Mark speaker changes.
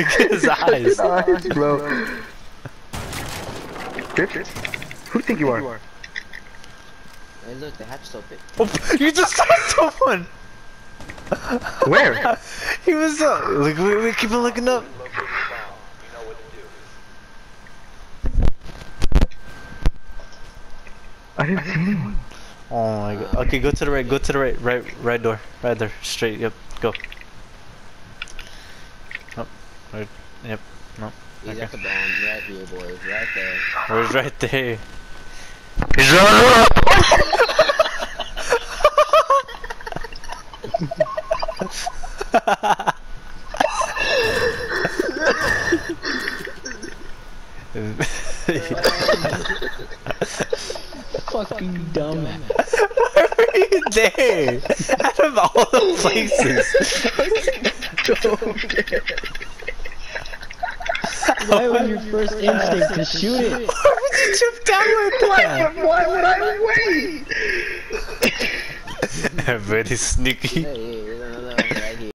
Speaker 1: at his eyes.
Speaker 2: Nice, bro. Bitch, who do you think you are?
Speaker 3: Hey, look, the hatch open.
Speaker 1: Oh, you just saw someone!
Speaker 2: Where?
Speaker 1: He was look, we keep on looking up.
Speaker 2: I didn't see anyone.
Speaker 1: Oh my god. Okay, go to the right, right door. Right there, straight, yep, go. Oh, right, yep, no.
Speaker 3: He's
Speaker 1: Okay.
Speaker 3: at the bomb, right here, boys, right there.
Speaker 1: Where's right there?
Speaker 2: He's up!
Speaker 3: Fucking dumbass.
Speaker 1: Why were you there? Out of all the places.
Speaker 3: Why was your first instinct to shoot it?
Speaker 1: Why would you jump down like that?
Speaker 2: Why would I wait?
Speaker 1: Very sneaky.
Speaker 3: Hey,